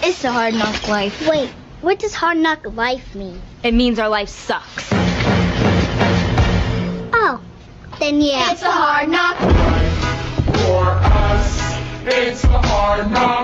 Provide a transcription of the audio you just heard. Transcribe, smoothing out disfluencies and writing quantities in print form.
It's a hard knock life. Wait, what does hard knock life mean? It means our life sucks. Oh, then yeah. It's a hard knock. For us, it's a hard knock.